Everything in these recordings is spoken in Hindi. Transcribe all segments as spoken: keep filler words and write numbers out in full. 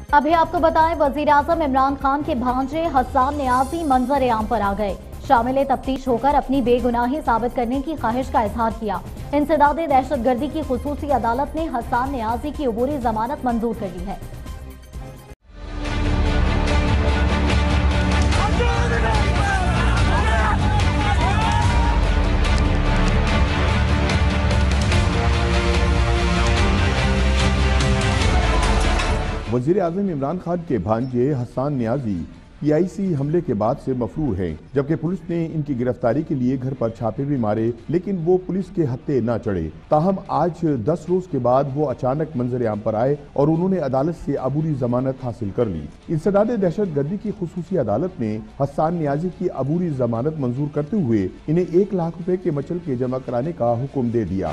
अभी आपको बताएं, वजीर आजम इमरान खान के भांजे हसन नियाजी मंजर आम पर आ गए। शामिल तफ्तीश होकर अपनी बेगुनाही साबित करने की ख्वाहिश का इजहार किया। इंसदादे दहशतगर्दी की खुसूसी अदालत ने हसन नियाजी की अबूरी जमानत मंजूर कर ली है। वजीर आजम इमरान खान के भांजे हसन नियाजी पीआईसी हमले के बाद से मफरूर हैं, जबकि पुलिस ने इनकी गिरफ्तारी के लिए घर पर छापे भी मारे, लेकिन वो पुलिस के हत्थे न चढ़े। ताहम आज दस रोज के बाद वो अचानक मंजर आम पर आए और उन्होंने अदालत से अबूरी जमानत हासिल कर ली। इंसदादे दहशतगर्दी की खुसूसी अदालत ने हसन नियाजी की अबूरी जमानत मंजूर करते हुए इन्हें एक लाख रुपए के मचल के जमा कराने का हुक्म दे दिया।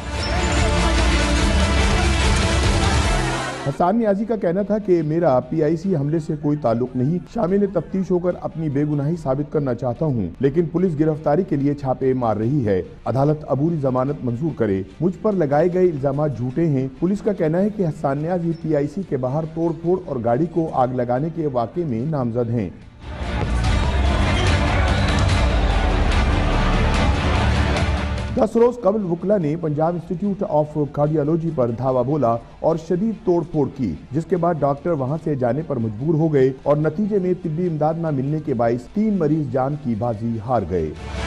हसन नियाजी का कहना था कि मेरा पीआईसी हमले से कोई ताल्लुक नहीं, शामिल तफ्तीश होकर अपनी बेगुनाही साबित करना चाहता हूं, लेकिन पुलिस गिरफ्तारी के लिए छापे मार रही है। अदालत अबूरी जमानत मंजूर करे। मुझ पर लगाए गए इल्जाम झूठे हैं। पुलिस का कहना है कि हसन नियाजी पीआईसी के बाहर तोड़ फोड़ और गाड़ी को आग लगाने के वाक़े में नामजद हैं। दस रोज कबल वुकला ने पंजाब इंस्टीट्यूट ऑफ कार्डियोलॉजी पर धावा बोला और शदीद तोड़फोड़ की, जिसके बाद डॉक्टर वहां से जाने पर मजबूर हो गए और नतीजे में तिब्बी इमदाद न मिलने के बाइस तीन मरीज जान की बाजी हार गए।